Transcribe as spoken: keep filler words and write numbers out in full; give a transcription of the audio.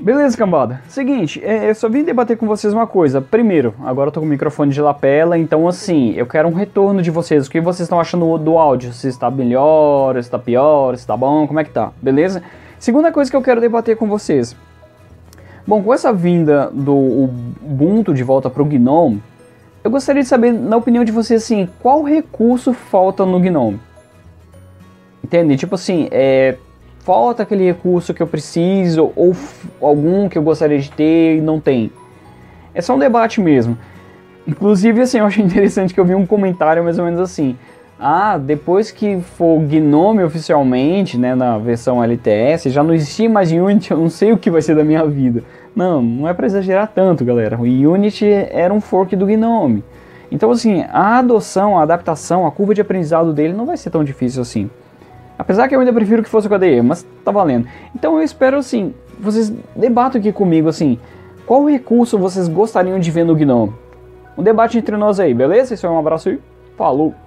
Beleza, cambada. Seguinte, é, eu só vim debater com vocês uma coisa. Primeiro, agora eu tô com o microfone de lapela, então assim, eu quero um retorno de vocês. O que vocês estão achando do áudio? Se está melhor, se está pior, se está bom, como é que tá? Beleza? Segunda coisa que eu quero debater com vocês. Bom, com essa vinda do Ubuntu de volta pro Gnome, eu gostaria de saber, na opinião de vocês, assim, qual recurso falta no Gnome? Entende? Tipo assim, é... falta aquele recurso que eu preciso, ou algum que eu gostaria de ter e não tem. É só um debate mesmo. Inclusive, assim, eu achei interessante que eu vi um comentário mais ou menos assim. Ah, depois que for Gnome oficialmente, né, na versão L T S, já não existia mais Unity, eu não sei o que vai ser da minha vida. Não, não é pra exagerar tanto, galera. O Unity era um fork do Gnome. Então, assim, a adoção, a adaptação, a curva de aprendizado dele não vai ser tão difícil assim. Apesar que eu ainda prefiro que fosse o K D E, mas tá valendo. Então eu espero, assim, vocês debatam aqui comigo, assim, qual recurso vocês gostariam de ver no Gnome? Um debate entre nós aí, beleza? Isso é um abraço e falou!